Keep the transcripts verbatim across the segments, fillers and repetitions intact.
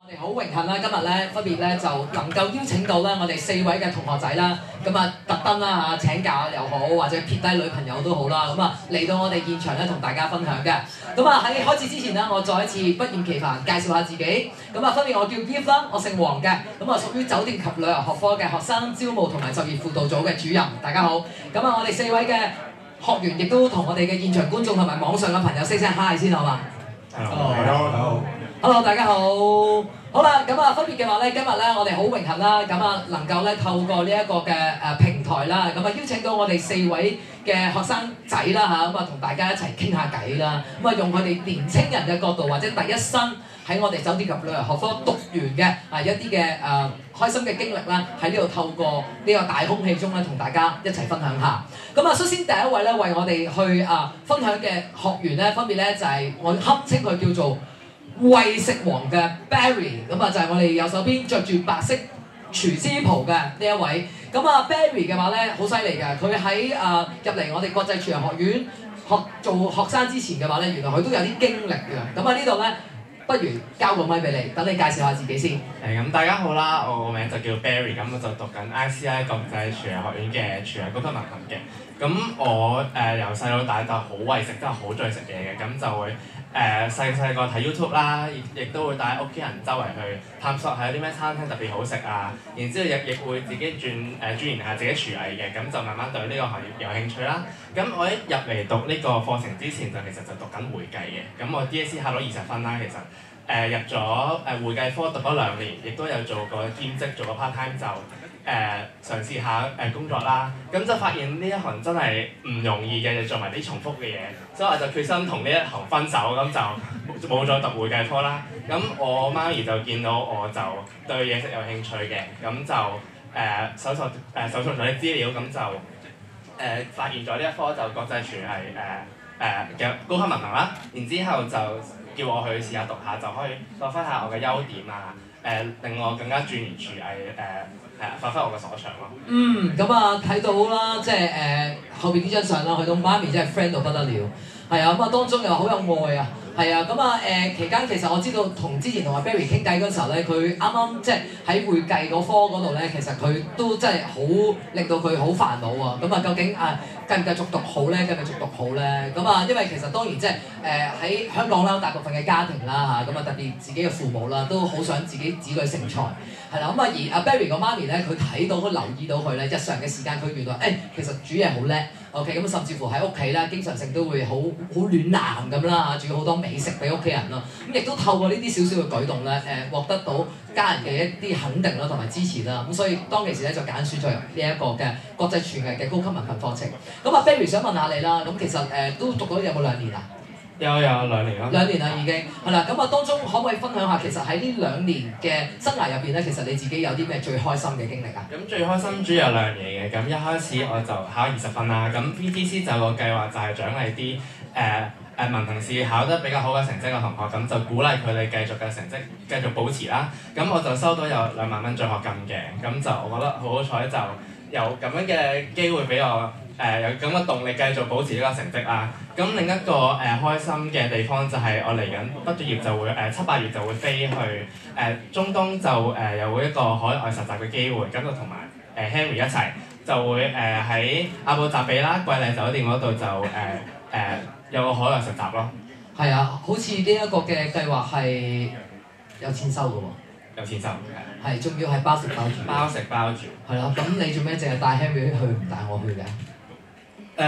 我哋好榮幸啦，今日咧分別咧就能夠邀請到啦我哋四位嘅同學仔啦，咁啊特登啦嚇請假又好，或者撇低女朋友都好啦，咁啊嚟到我哋現場咧同大家分享嘅。咁啊喺開始之前咧，我再一次不厭其煩介紹下自己。咁啊分別我叫 Gift 啦，我姓黃嘅，咁啊屬於酒店及旅遊學科嘅學生招募同埋就業輔導組嘅主任。大家好。咁啊我哋四位嘅學員亦都同我哋嘅現場觀眾同埋網上嘅朋友 say 聲 hi 先好嘛 ？Hello， 大家好。 Hello， 大家好。好啦，咁啊分別嘅話咧，今日咧我哋好榮幸啦，咁啊能夠咧透過呢一個嘅誒平台啦，咁啊邀請到我哋四位嘅學生仔啦嚇，咁啊同大家一齊傾下偈啦，咁啊用佢哋年青人嘅角度或者第一身喺我哋酒店及旅遊學科讀完嘅啊一啲嘅誒開心嘅經歷啦，喺呢度透過呢個大空氣中咧同大家一齊分享下。咁啊，首先第一位咧為我哋去啊分享嘅學員咧，分別咧就係我堪稱佢叫做為食王嘅 Barry， 咁啊就係我哋右手邊着住白色廚師袍嘅呢一位。咁啊 Barry 嘅話咧好犀利嘅，佢喺誒入嚟我哋國際廚藝學院學做學生之前嘅話咧，原來佢都有啲經歷嘅。咁啊呢度咧，不如交個咪俾你，等你介紹下自己先。 誒咁大家好啦，我個名就叫 Barry， 咁我就讀緊 I C I 國際廚藝學院嘅廚藝高級文憑嘅。咁我誒由細到大就好為食，真係好中意食嘢嘅，咁就會誒細細個睇 YouTube 啦，亦亦都會帶屋企人周圍去探索下有啲咩餐廳特別好食啊，然之後亦亦會自己轉誒鑽研下自己廚藝嘅，咁就慢慢對呢個行業有興趣啦。咁我一入嚟讀呢個課程之前就其實就讀緊會計嘅，咁我 D S E 考到二十分啦，其實。誒、呃、入咗誒、呃、會計科讀咗兩年，亦都有做過兼職，做過 part time 就誒、呃、嘗試下誒、呃、工作啦。咁就發現呢一行真係唔容易嘅，做埋啲重複嘅嘢，所以我就決心同呢一行分手，咁就冇再讀會計科啦。咁我媽咪就見到我就對嘢食有興趣嘅，咁就誒、呃、搜索誒搜索咗啲資料，咁就誒、呃、發現咗呢一科就國際廚係誒誒嘅高級文憑啦。然之後就叫我去試下讀下，就可以發揮下我嘅優點啊！誒、呃，令我更加鑽研廚藝誒誒，發揮我嘅所長咯。 嗯，咁啊睇到啦，即係誒、呃、後邊呢張相啦，佢同媽咪真係 friend 到不得了。係啊，咁啊當中又好有愛啊。係啊，咁啊誒期間其實我知道同之前同阿 Barry 傾偈嗰時候咧，佢啱啱即係喺會計嗰科嗰度咧，其實佢都真係好令到佢好煩惱啊！咁啊究竟啊繼唔繼續讀好咧？繼唔繼續讀好咧？咁啊因為其實當然即係誒喺香港啦，大部分嘅家庭啦嚇，咁啊特別自己嘅父母啦，都好想自己子女成才。係啦，咁啊而阿 Barry 個媽咪咧，佢睇到佢留意到佢咧，日常嘅時間佢原來誒、欸、其實煮嘢好叻。OK，咁甚至乎喺屋企咧，經常性都會好好暖男咁啦嚇，煮好多美食俾屋企人咯。咁亦都透過呢啲少少嘅舉動咧，誒、呃、獲得到家人嘅一啲肯定啦，同埋支持啦。咁所以當其時咧就揀選咗入呢一個嘅國際廚藝嘅高級文憑課程。咁阿 Barry 想問下你啦，咁其實誒、呃、都讀咗有冇兩年啊？ 有有兩年啦。 兩年啦已經係啦，咁啊當中可唔可以分享下，其實喺呢兩年嘅生涯入邊咧，其實你自己有啲咩最開心嘅經歷啊？ 咁最開心主要有兩樣嘢嘅，咁一開始我就考二十分啦，咁 V T C 就個計劃就係獎勵啲誒誒文憑試考得比較好嘅成績嘅同學，咁就鼓勵佢哋繼續嘅成績繼續保持啦。咁我就收到有兩萬蚊獎學金嘅，咁就我覺得好好彩就有咁樣嘅機會俾我。誒、呃、有咁嘅動力繼續保持呢個成績啦。咁另一個誒、呃、開心嘅地方就係我嚟緊畢咗業就會誒、呃、七八月就會飛去誒、呃、中東就誒、呃、有一個海外實習嘅機會，咁就同埋誒 Henry 一齊就會誒喺、呃、阿布扎比啦貴麗酒店嗰度就誒誒、呃呃、有個海外實習咯。 係啊，好似呢一個嘅計劃係有錢收嘅喎。 有錢收係。係，仲要係包食包住。 包食包住。 係啦，咁你做咩淨係帶 Henry 去，唔帶我去嘅？誒，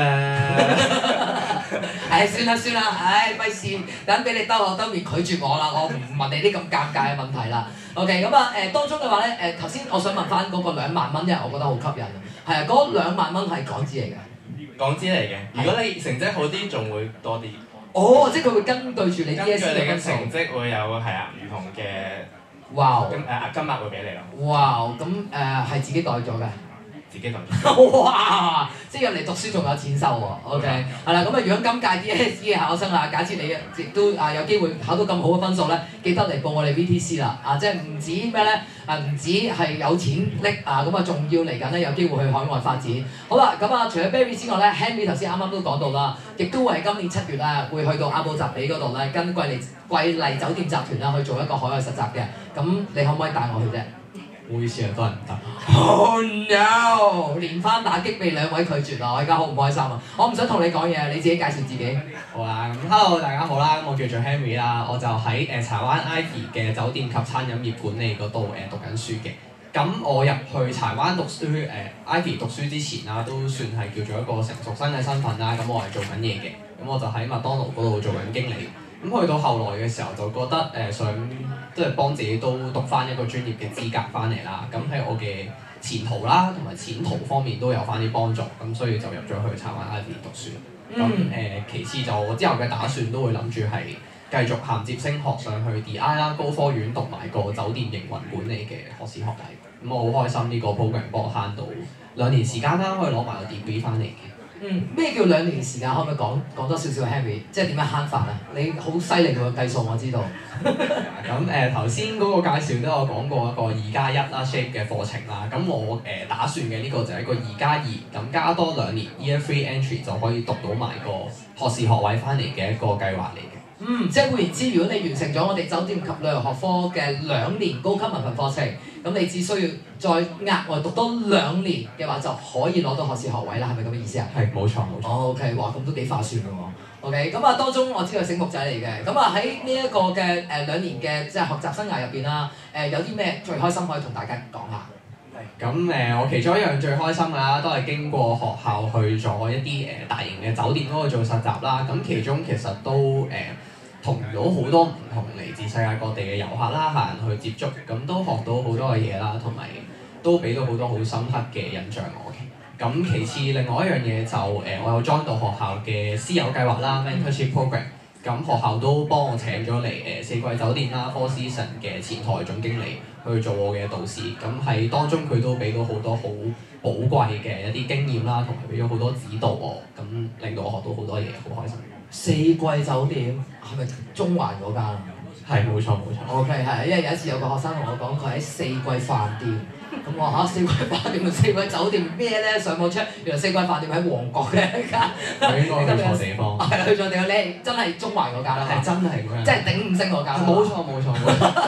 唉，算啦算啦，唉，費事等俾你兜口兜面拒絕我啦，我唔問你啲咁尷尬嘅問題啦。OK，咁啊誒當中嘅話咧誒頭先我想問翻嗰個兩萬蚊，因為我覺得好吸引。係啊，嗰兩萬蚊係港紙嚟嘅。 港紙嚟嘅，如果你成績好啲，仲會多啲。 哦，即係佢會根據住你 D S E 根據你嘅成績會有係啊唔同嘅。 哇！ 金誒金額會俾你咯。 哇！咁誒係自己袋咗嘅。 自己讀。 哇！即係入嚟讀書仲有錢收喎。OK，係啦。咁啊，如果今屆 D S E 嘅考生啊，假設你亦都啊有機會考到咁好嘅分數咧，記得嚟報我哋 V T C 啦。啊，即係唔止咩咧？啊，唔止係有錢拎啊，咁啊，仲要嚟緊咧有機會去海外發展。好啦，咁啊，除咗 Barry 之外咧 ，Henry 頭先啱啱都講到啦，亦都會喺今年七月咧會去到阿布扎比嗰度咧，跟貴麗貴麗酒店集團啦去做一個海外實習嘅。咁你可唔可以帶我去啫？ 唔好意思啊，多人唔得。 Oh no！連番打擊被兩位拒絕啊！我而家好唔開心啊！我唔想同你講嘢，你自己介紹自己。 好啦，咁 Hello 大家好啦，咁我叫做 Henry 啦，我就喺誒柴灣 Ivy 嘅酒店及餐飲業管理嗰度誒讀緊書嘅。咁我入去柴灣讀書誒、呃、Ivy 讀書之前啦，都算係叫做一個成熟生嘅身份啦。咁我係做緊嘢嘅，咁我就喺麥當勞嗰度做緊經理。咁去到後來嘅時候，就覺得誒、呃、想即係幫自己都讀翻一個專業嘅資格翻嚟啦。咁喺我嘅前途啦同埋前途方面都有翻啲幫助，咁所以就入咗去柴灣 Ivy 讀書。咁誒、呃、其次就我之後嘅打算都會諗住係繼續銜接升學上去 D I 啦，高科院讀埋個酒店營運管理嘅學士學位。咁我好開心呢個 program 幫我慳到兩年時間啦，可以攞埋個 degree 翻嚟嘅。 嗯，咩叫兩年時間？可唔可以講講多少少 Henry？即係點樣慳法啊？你好犀利喎，計數我知道。 咁誒頭先嗰個介紹都有講過一個二加一啦 shape 嘅課程啦。咁我誒、呃、打算嘅呢個就係一個二加二，咁加多兩年 year three entry 就可以讀到埋個學士學位翻嚟嘅一個計劃嚟嘅。 嗯，即係換言之，如果你完成咗我哋酒店及旅遊學科嘅兩年高級文憑課程，咁你只需要再額外讀多兩年嘅話，就可以攞到學士學位啦，係咪咁嘅意思啊？ 係，冇錯冇錯。 哦 OK， 哇，咁都幾划算㗎喎。OK，咁啊當中我知道醒目仔嚟嘅，咁啊喺呢一個嘅誒、呃、兩年嘅即係學習生涯入邊啦，誒、呃、有啲咩最開心可以同大家講下？ 咁誒、呃，我其中一樣最開心㗎啦，都係經過學校去咗一啲誒、呃、大型嘅酒店嗰度做實習啦。咁其中其實都誒、呃同到好多唔同嚟自世界各地嘅遊客啦、客人去接觸，咁都學到好多嘅嘢啦，同埋都俾到好多好深刻嘅印象我嘅。咁其次，另外一樣嘢就誒、呃，我有 join 到學校嘅師友計劃啦 mentorship program。咁學校都幫我請咗嚟誒四季酒店啦 Four Seasons 嘅前台總經理去做我嘅導師。咁喺當中佢都俾到好多好寶貴嘅一啲經驗啦，同埋俾咗好多指導我，咁令到我學到好多嘢，好開心。 四季酒店係咪中環嗰間？ 係，冇錯冇錯。 O K 係，因為有一次有個學生同我講，佢喺四季飯店，咁我話嚇四季飯店同四季酒店咩咧？上網 check，原來四季飯店喺旺角嘅一間。 佢應該去錯地方。 係去錯地方，你真係中環嗰間啦。 係真係嗰間。 即係頂五星嗰間。 冇錯冇錯。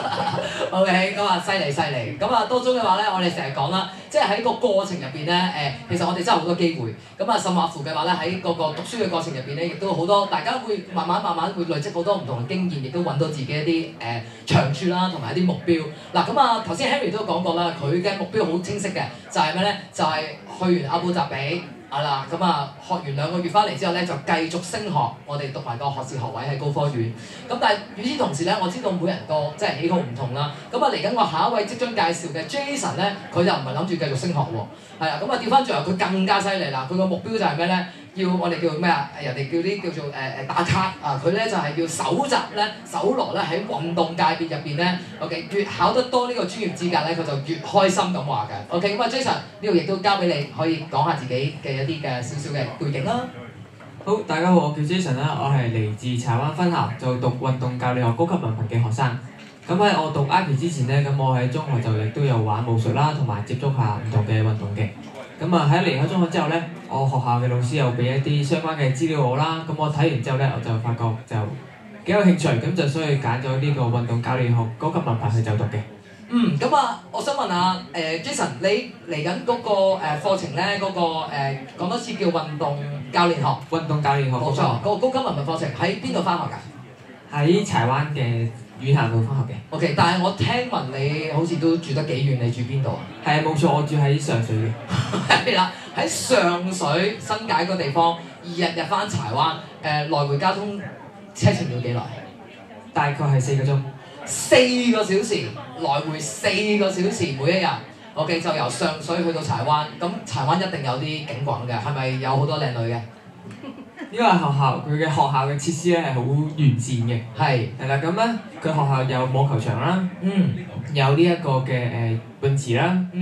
O K，咁啊犀利犀利，咁啊當中嘅話咧，我哋成日講啦，即係喺個過程入邊咧，誒其實我哋真係好多機會，咁啊甚或乎嘅話咧，喺嗰個讀書嘅過程入邊咧，亦都好多大家會慢慢慢慢會累積好多唔同嘅經驗，亦都揾到自己一啲誒、呃、長處啦，同埋一啲目標。嗱咁啊頭先 Henry 都講過啦，佢嘅目標好清晰嘅，就係咩咧？就係、是、去完阿布扎比。係啦，咁啊學完兩個月翻嚟之後咧，就繼續升學，我哋讀埋個學士學位喺高科院。咁但係與此同時咧，我知道每人個即係喜好唔同啦。咁啊嚟緊我下一位即將介紹嘅 Jason 咧，佢就唔係諗住繼續升學喎。係啊，咁啊調翻轉頭，佢更加犀利啦。佢個目標就係咩咧？要我哋叫咩啊？人哋叫啲叫做誒誒、呃、打卡啊！佢咧就係、是、要搜集咧、搜羅咧喺運動界別入邊咧，OK 越考得多呢個專業資格咧，佢就越開心咁話嘅。OK，咁啊 Jason 呢度亦都交俾你，可以講下自己嘅一啲嘅少少嘅背景啦。 好，大家好，我叫 Jason 啦，我係嚟自柴灣分校，就讀運動教練學高級文憑嘅學生。咁喺我讀 I P 之前咧，咁我喺中學就亦都有玩武術啦，同埋接觸下唔同嘅運動嘅。咁啊喺離開中學之後咧，我學校嘅老師又俾一啲相關嘅資料我啦，咁我睇完之後咧，我就發覺就幾有興趣，咁就所以揀咗呢個運動教練學高級文憑去就讀嘅。 嗯，咁啊，我想問下誒、呃、Jason，你嚟緊嗰個誒、呃、課程咧，嗰、那個誒、呃、講多次叫運動教練學。 運動教練學。 冇錯，嗰、那個高級文憑課程喺邊度翻學㗎？ 喺柴灣嘅遠行路翻學嘅。 O、okay, K， 但係我聽聞你好似都住得幾遠，你住邊度啊？ 係啊，冇錯，我住喺上水嘅。 係啦，喺上水新界個地方，而日日翻柴灣，誒、呃、來回交通車程要幾耐？ 大概係四個鐘。 四個小時，來回四個小時每一日。O、okay, K， 就由上水去到柴灣，咁柴灣一定有啲景轟嘅，係咪有好多靚女嘅？ 因為學校佢嘅學校嘅設施咧係好完善嘅。係。係啦，咁咧佢學校有網球場啦，嗯，有呢一個嘅誒泳池啦，嗯，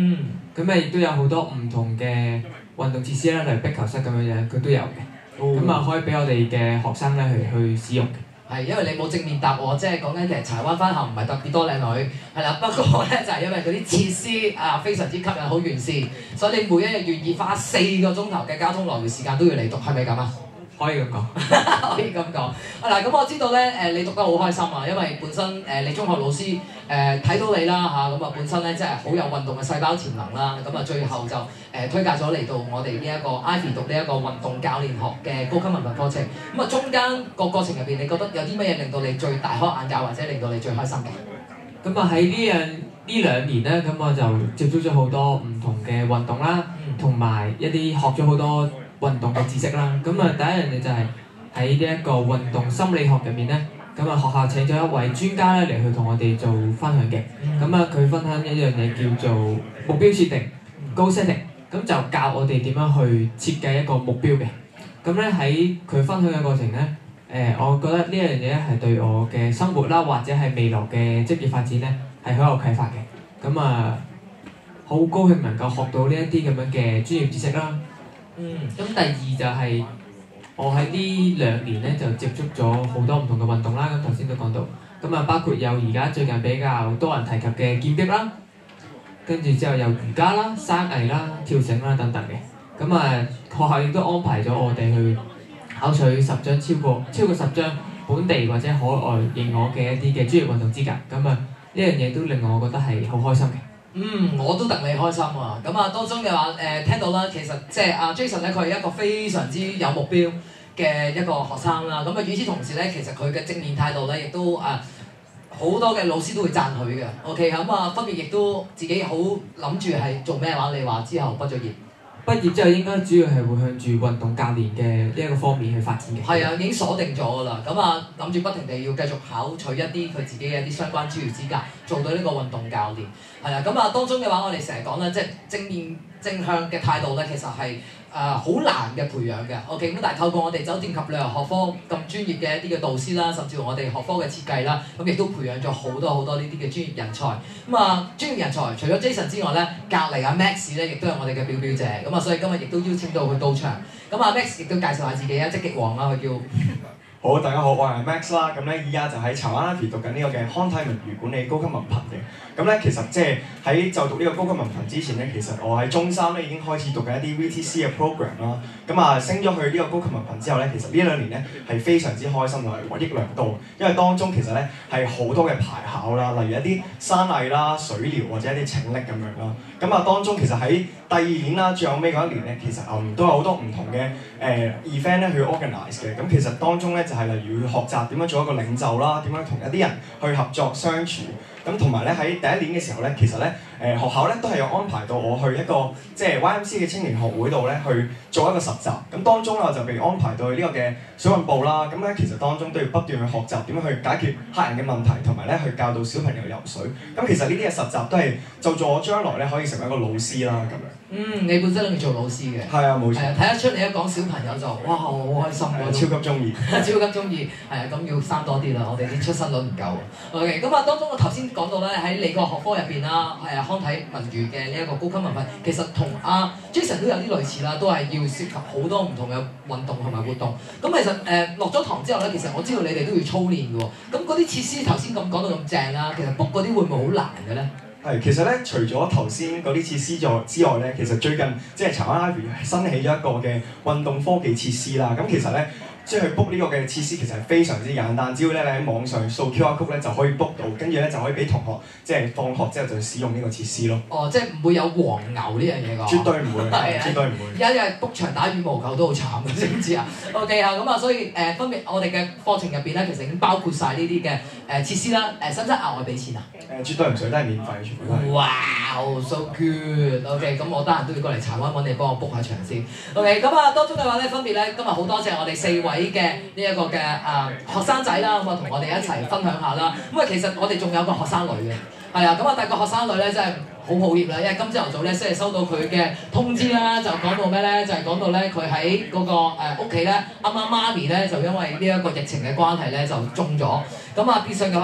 咁誒亦都有好多唔同嘅運動設施啦，例如壁球室咁樣樣，佢都有嘅。咁啊、哦、可以俾我哋嘅學生咧去去使用嘅。 係因為你冇正面答我，即係講緊其實柴灣分校唔係特別多靚女，係啦。不過咧就係、是、因為嗰啲設施啊非常之吸引，好完善，所以你每一日願意花四個鐘頭嘅交通來回時間都要嚟讀，係咪咁啊？ 可以咁講， 可以咁講。啊嗱，咁我知道咧，誒你讀得好開心啊，因為本身誒你中學老師誒睇到你啦嚇，咁啊本身咧真係好有運動嘅細胞潛能啦，咁啊最後就誒推介咗嚟到我哋呢一個 Ivy 讀呢一個運動教練學嘅高級文憑課程。咁啊中間個過程入邊，你覺得有啲乜嘢令到你最大開眼界，或者令到你最開心嘅？ 咁啊喺呢樣呢兩年咧，咁我就接觸咗好多唔同嘅運動啦，同埋一啲學咗好多運動嘅知識啦，咁啊第一樣嘢就係喺呢一個運動心理學入面咧，咁啊學校請咗一位專家咧嚟去同我哋做分享嘅，咁啊佢分享一樣嘢叫做目標設定 goal setting，咁就教我哋點樣去設計一個目標嘅。咁咧喺佢分享嘅過程咧，誒、呃、我覺得呢樣嘢咧係對我嘅生活啦，或者係未來嘅職業發展咧係好有啟發嘅。咁啊好高興能夠學到呢一啲咁樣嘅專業知識啦。嗯，咁第二就係我喺呢兩年咧就接觸咗好多唔同嘅運動啦，咁頭先都講到，咁啊包括有而家最近比較多人提及嘅劍擊啦，跟住之後有瑜伽啦、山藝啦、跳繩啦等等嘅，咁啊學校亦都安排咗我哋去考取十張超過超過十張本地或者海外認可嘅一啲嘅專業運動資格，咁啊呢樣嘢都令我覺得係好開心嘅。 嗯，我都戥你開心啊！咁啊，當中嘅話誒、呃、聽到啦，其實即係阿 Jason 咧，佢係一個非常之有目標嘅一個學生啦。咁啊，與此同時咧，其實佢嘅正面態度咧，亦都誒好、呃、多嘅老師都會讚佢嘅。OK，咁啊，分別亦都自己好諗住係做咩話？你話之後畢咗業。 畢業之後應該主要係會向住運動教練嘅呢一個方面去發展嘅。 係啊，已經鎖定咗㗎啦。咁啊，諗住不停地要繼續考取一啲佢自己嘅一啲相關專業資格，做到呢個運動教練。係啊，咁啊當中嘅話，我哋成日講咧，即係正面正向嘅態度咧，其實係誒好難嘅培養嘅。OK，咁但係透過我哋酒店及旅遊學科咁專業嘅一啲嘅導師啦，甚至乎我哋學科嘅設計啦，咁亦都培養咗好多好多呢啲嘅專業人才。咁啊，專業人才除咗 Jason 之外咧，隔離阿 Max 咧，亦都係我哋嘅表表姐。咁啊，所以今日亦都邀請到佢到場。咁阿 Max 亦都介紹下自己啊，積極王啦，佢叫。 好，大家好，我係 Max 啦。咁咧，依家就喺柴灣 Ivy 讀緊呢個嘅康泰文娛管理高級文憑嘅。咁咧，其實即係喺就讀呢個高級文憑之前咧，其實我喺中三咧已經開始讀緊一啲 V T C 嘅 program 啦。咁啊，升咗去呢個高級文憑之後咧，其實呢兩年咧係非常之開心同埋獲益良多。因為當中其實咧係好多嘅排考啦，例如一啲山藝啦、水療或者一啲拯溺咁樣啦。咁啊，當中其實喺第二年啦，最後尾嗰一年咧，其實嗯都有好多唔同嘅誒、呃、event 咧去 organize 嘅。咁其實當中咧就係、是、例如學習點樣做一個領袖啦，點樣同一啲人去合作相處。咁同埋咧喺第一年嘅時候咧，其實咧誒、呃、學校咧都係有安排到我去一個即係 Y M C A 嘅青年學會度咧去做一個實習。咁當中啊就被安排到去呢個嘅水運部啦。咁咧其實當中都要不斷去學習點樣去解決客人嘅問題，同埋咧去教導小朋友游水。咁其實呢啲嘅實習都係就助我將來咧可以成為一個老師啦咁樣。 嗯，你本身諗住做老師嘅。 係啊，冇錯。 係啊，睇得出你一講小朋友就哇好開心喎， 超級中意。 超級中意，係啊，咁要生多啲啦，我哋啲出生率唔夠。OK，咁啊當中我頭先講到咧喺你個學科入邊啦，係啊康體文娛嘅呢一個高級文憑，其實同阿 Jason 都有啲類似啦，都係要涉及好多唔同嘅運動同埋活動。咁其實誒落咗堂之後咧，其實我知道你哋都要操練嘅喎。咁嗰啲設施頭先咁講到咁正啦，其實 book 嗰啲會唔會好難嘅咧？ 係，其實咧，除咗頭先嗰啲設施之外咧，其實最近即係柴灣 Ivy 新起咗一個嘅運動科技設施啦。咁其實咧，即係去 book 呢個嘅設施其實係非常之簡單，只要咧你喺網上掃 Q R code 咧就可以 book 到，跟住咧就可以俾同學即係放學之後就使用呢個設施咯。 哦，即係唔會有黃牛呢樣嘢㗎？ 絕對唔會， 係絕對唔會。 而家因為 book 場打羽毛球都好慘嘅，知唔知啊 ？OK 啊，咁啊，所以誒、呃、分別我哋嘅課程入邊咧，其實已經包括晒呢啲嘅誒設施啦。誒，使唔使額外俾錢啊？ 誒，絕對唔使，都係免費，全部都係。 哇 so good！OK， 咁我得閒都要過嚟柴灣揾你幫我 book 下場先。OK，咁啊，當中嘅話咧，分別咧，今日好多謝我哋四位嘅呢一個嘅啊學生仔啦，咁啊同我哋一齊分享下啦。咁啊，其實我哋仲有個學生女嘅，係啊，咁啊，但係個學生女咧真係好抱歉啦，因為今朝頭早咧先係收到佢嘅通知啦，就講到咩咧？就係講到咧佢喺嗰個誒屋企咧，啱啱媽咪咧就因為呢一個疫情嘅關係咧就中咗，咁啊變相嘅佢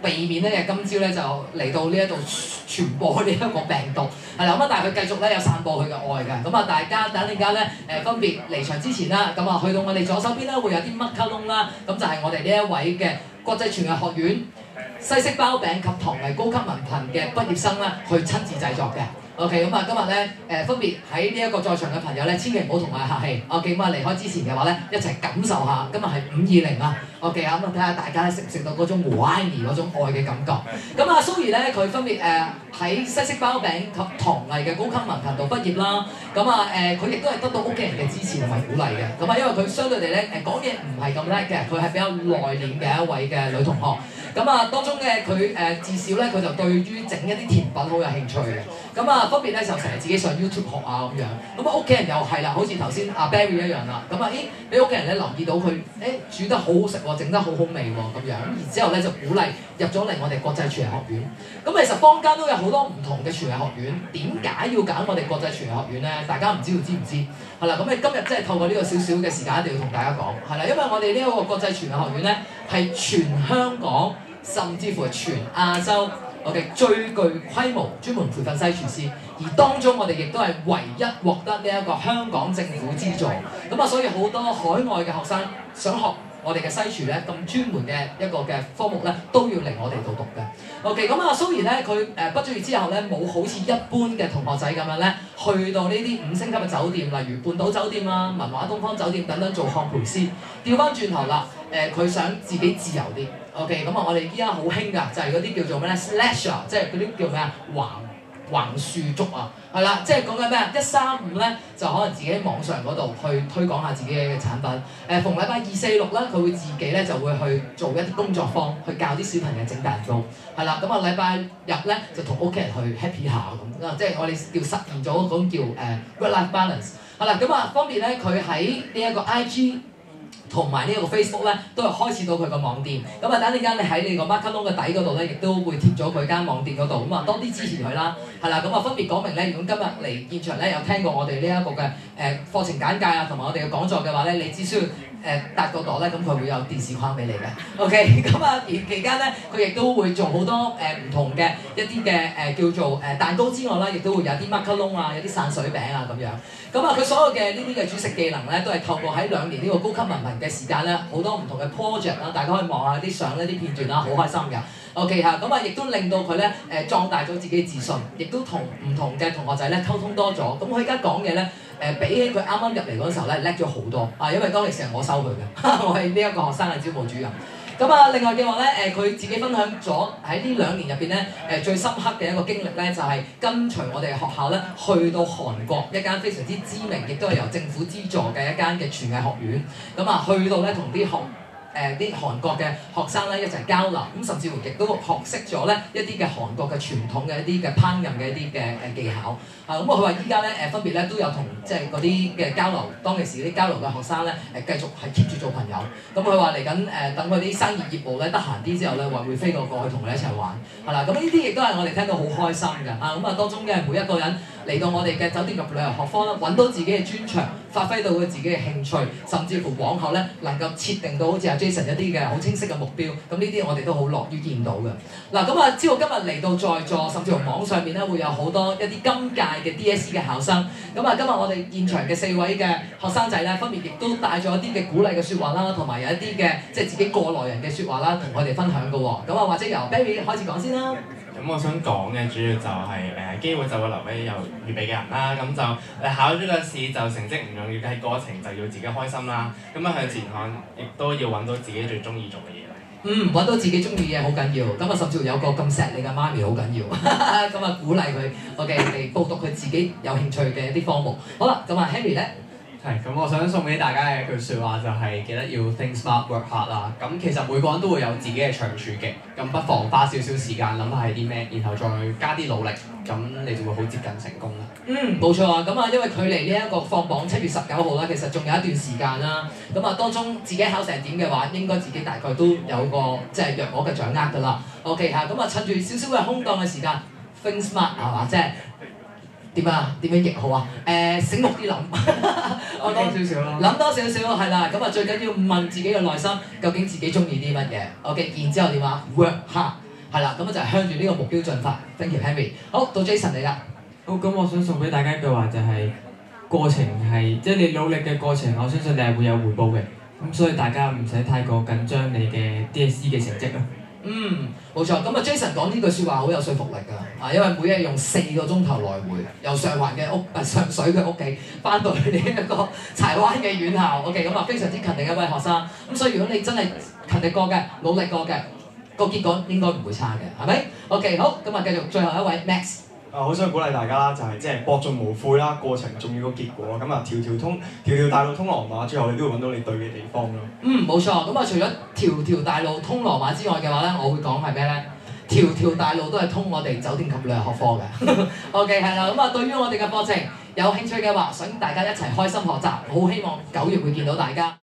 避免咧今朝咧就嚟到呢一度傳播呢一個病毒，係啦咁啊，但係佢繼續咧有散播佢嘅愛嘅，咁啊大家等陣間咧誒分別離場之前啦，咁啊去到我哋左手邊咧會有啲麥卡龍啦，咁就係我哋呢一位嘅國際傳藝學院西式包餅及糖藝高級文憑嘅畢業生咧去親自製作嘅。OK， 咁啊今日咧誒分別喺呢一個在場嘅朋友咧，千祈唔好同我哋客氣。OK，咁啊離開之前嘅話咧，一齊感受下，今日係五二零啊。OK，咁啊睇下大家食唔食到嗰種懷念嗰種愛嘅感覺。咁啊蘇怡咧佢分別誒喺西式包餅及糖藝嘅高級文憑度畢業啦。咁啊誒佢亦都係得到屋企人嘅支持同埋鼓勵嘅。咁啊因為佢相對地咧誒講嘢唔係咁叻嘅，佢係比較內斂嘅一位嘅女同學。咁啊當中咧佢誒至少咧佢就對於整一啲甜品好有興趣嘅。咁啊分別咧就成日自己上 YouTube 學啊咁樣。咁啊屋企人又係啦，好似頭先阿 Barry 一樣啦。咁啊咦俾屋企人咧留意到佢誒煮得好好食喎，整得好好味喎咁樣。咁然之後咧就鼓勵入咗嚟我哋國際廚藝學院。咁其實坊間都有好多唔同嘅廚藝學院，點解要揀我哋國際廚藝學院咧？大家唔知道知唔知？係啦，咁你今日即係透過呢個少少嘅時間，一定要同大家講，係啦，因為我哋呢一個國際廚藝學院咧係全香港甚至乎係全亞洲我哋最具規模專門培訓西廚師，而當中我哋亦都係唯一獲得呢一個香港政府資助。咁啊，所以好多海外嘅學生想學我哋嘅西廚咧，咁專門嘅一個嘅科目咧，都要嚟我哋度讀嘅。OK， 咁啊蘇怡咧，佢誒畢咗業之後咧，冇好似一般嘅同學仔咁樣咧，去到呢啲五星級嘅酒店，例如半島酒店啊、文華東方酒店等等做烘焙師。調翻轉頭啦，誒、呃、佢想自己自由啲。OK， 咁啊我哋依家好興㗎，就係嗰啲叫做咩咧 slasher， 即係嗰啲叫咩啊橫橫樹竹啊，係啦，即係講緊咩啊？一三五咧就可能自己喺網上嗰度去推廣下自己嘅產品。誒、呃，逢禮拜二四六咧，佢會自己咧就會去做一啲工作坊，去教啲小朋友整蛋糕。係啦，咁啊禮拜日咧就同屋企人去 happy 下咁，啊即係我哋叫實現咗嗰種叫誒 work-life balance。係啦，咁啊方面咧，佢喺呢一個 I G。同埋呢個 Facebook 咧，都係開始到佢個網店。咁啊，等陣間你喺你個 Marketong 嘅底嗰度咧，亦都會貼咗佢間網店嗰度。咁啊，多啲支持佢啦。係啦，咁啊分別講明咧，如果今日嚟現場咧有聽過我哋呢一個嘅誒課程簡介啊，同埋我哋嘅講座嘅話咧，你只需要誒搭個朵咧，咁佢會有電視框俾你嘅。OK， 咁啊而期間咧，佢亦都會做好多誒唔、呃、同嘅一啲嘅誒叫做誒蛋糕之外啦，亦都會有啲 Marketong 啊，有啲散水餅啊咁樣。咁啊，佢所有嘅呢啲嘅煮食技能咧，都係透過喺兩年呢個高級文憑嘅時間咧，好多唔同嘅 project 啦，大家可以望下啲相呢啲片段啦，好開心㗎。OK 嚇，咁啊亦都令到佢咧誒壯大咗自己嘅自信，亦都同唔同嘅同學仔咧溝通多咗。咁佢而家講嘢咧誒，比起佢啱啱入嚟嗰時候咧叻咗好多啊！因為當其時係我收佢嘅，我係呢一個學生嘅招募主任。咁啊，另外嘅話咧，誒佢自己分享咗喺呢兩年入邊咧，誒最深刻嘅一個經歷咧，就係跟隨我哋學校咧，去到韓國一間非常之知名，亦都係由政府資助嘅一間嘅廚藝學院。咁啊，去到咧同啲學誒啲、呃、韓國嘅學生咧一齊交流，咁甚至乎亦都學識咗咧一啲嘅韓國嘅傳統嘅一啲嘅烹飪嘅一啲嘅誒技巧。啊，咁啊佢話依家咧誒分別咧都有同即係嗰啲嘅交流，當其時啲交流嘅學生咧誒繼續係 keep 住做朋友。咁佢話嚟緊誒等佢啲生意業務咧得閒啲之後咧，話會飛過過去同佢一齊玩。係啦，咁呢啲亦都係我哋聽到好開心嘅。啊，咁啊當中嘅每一個人嚟到我哋嘅酒店及旅遊學科啦，揾到自己嘅專長，發揮到佢自己嘅興趣，甚至乎往後咧能夠設定到好似阿 Jason 一啲嘅好清晰嘅目標。咁呢啲我哋都好樂於見到嘅。嗱，咁啊知道今日嚟到在座，甚至乎網上面咧會有好多一啲今屆嘅 D S E 嘅考生。咁啊今日我哋現場嘅四位嘅學生仔咧，分別亦都帶咗一啲嘅鼓勵嘅説話啦，同埋有一啲嘅即係自己過來人嘅説話啦，同我哋分享嘅喎。咁啊或者由 Barry 開始講先啦。 咁我想講嘅主要就係、是、誒、呃、機會就會留俾有預備嘅人啦，咁就誒考咗個試就成績唔重要，喺過程就要自己開心啦。咁樣向前看，亦都要揾到自己最中意做嘅嘢。 嗯，揾到自己中意嘅嘢好緊要。咁啊，甚至乎有個咁錫你嘅媽咪好緊要。咁啊，鼓勵佢，OK，嚟報讀佢自己有興趣嘅一啲科目。好啦，咁啊 Henry 咧。 係，咁我想送俾大家嘅一句説話就係記得要 think smart work hard 啦。咁其實每個人都會有自己嘅長處嘅，咁不妨花少少時間諗下係啲咩，然後再加啲努力，咁你就會好接近成功啦。 嗯，冇錯啊。咁啊，因為距離呢一個放榜七月十九號啦，其實仲有一段時間啦。咁啊，當中自己考成點嘅話，應該自己大概都有個即係若我嘅掌握㗎啦。OK 嚇，咁啊趁住少少嘅空檔嘅時間 think smart 係嘛，即係。點啊？點樣譯好啊？誒、呃，醒目啲諗， 我多少少咯， 諗多少少係啦。咁啊，最緊要問自己嘅內心，究竟自己中意啲乜嘢 ？OK， 然之後點啊 ？Work hard。 係啦，咁就係向住呢個目標進發。Thank you Henry。好，到 Jason 你啦。 好，咁我想送俾大家一句話就係、過程係即係你努力嘅過程，我相信你係會有回報嘅。咁所以大家唔使太過緊張你嘅 D S E 嘅成績啦。 嗯，冇錯。咁啊，Jason 講呢句説話好有說服力㗎，啊，因為每日用四個鐘頭來回，由上環嘅屋啊上水嘅屋企翻到去呢一個柴灣嘅院校。OK，咁啊非常之勤力一位學生。咁所以如果你真係勤力過嘅、努力過嘅，個結果應該唔會差嘅，係咪 ？OK， 好，咁啊繼續最後一位 Max。 啊，好想鼓勵大家啦，就係即係博盡無悔啦，過程重要過結果。咁啊，條條通條條大路通羅馬，最後你都會揾到你對嘅地方咯。 嗯，冇錯。咁啊，除咗條條大路通羅馬之外嘅話咧，我會講係咩咧？條條大路都係通我哋酒店及旅遊學科嘅。OK， 係啦。咁啊，對於我哋嘅課程有興趣嘅話，想大家一齊開心學習，好希望九月會見到大家。